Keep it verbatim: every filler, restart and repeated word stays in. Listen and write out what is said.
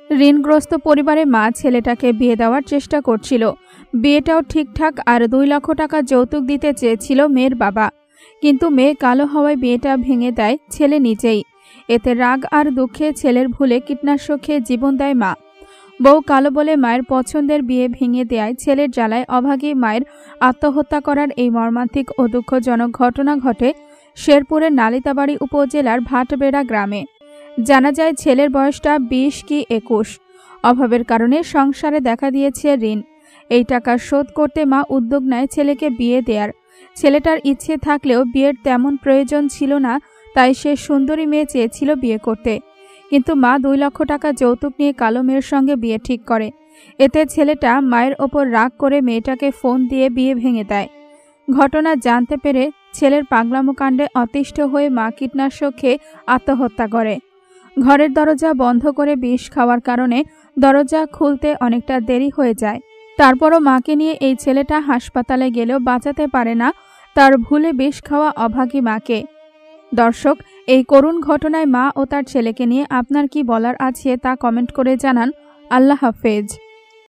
ঋণগ্রস্ত পরিবারে মা ছেলেটাকে বিয়ে দেওয়ার চেষ্টা করছিল। বিয়েটাও ঠিকঠাক আর দুই লক্ষ টাকা যৌতুক দিতে চেয়েছিল মেয়ের বাবা, কিন্তু মেয়ে কালো হওয়ায় বিয়েটা ভেঙে দেয় ছেলে নিজেই। এতে রাগ আর দুঃখে ছেলের ভুলে কীটনাশক খেয়ে জীবন দেয় মা। বউ কালো বলে মায়ের পছন্দের বিয়ে ভেঙে দেয় ছেলের জ্বালায় অভাগী মায়ের আত্মহত্যা করার এই মর্মান্তিক ও দুঃখজনক ঘটনা ঘটে শেরপুরের নালিতাবাড়ী উপজেলার ভাটবেড়া গ্রামে। জানা যায় ছেলের বয়সটা বিশ কি একুশ। অভাবের কারণে সংসারে দেখা দিয়েছে ঋণ। এই টাকা শোধ করতে মা উদ্যোগ নেয় ছেলেকে বিয়ে দেয়ার। ছেলেটার ইচ্ছে থাকলেও বিয়ের তেমন প্রয়োজন ছিল না, তাই সে সুন্দরী মেয়ে চেয়েছিল বিয়ে করতে। কিন্তু মা দুই লক্ষ টাকা যৌতুক নিয়ে কালো মেয়ের সঙ্গে বিয়ে ঠিক করে। এতে ছেলেটা মায়ের ওপর রাগ করে মেয়েটাকে ফোন দিয়ে বিয়ে ভেঙে দেয়। ঘটনা জানতে পেরে ছেলের পাগলামো কাণ্ডে অতিষ্ঠ হয়ে মা কীটনাশক খেয়ে আত্মহত্যা করে। ঘরের দরজা বন্ধ করে বিষ খাওয়ার কারণে দরজা খুলতে অনেকটা দেরি হয়ে যায়। তারপরও মাকে নিয়ে এই ছেলেটা হাসপাতালে গেলেও বাঁচাতে পারে না তার ভুলে বিষ খাওয়া অভাগী মাকে। দর্শক, এই করুণ ঘটনায় মা ও তার ছেলেকে নিয়ে আপনার কি বলার আছে তা কমেন্ট করে জানান। আল্লাহ হাফেজ।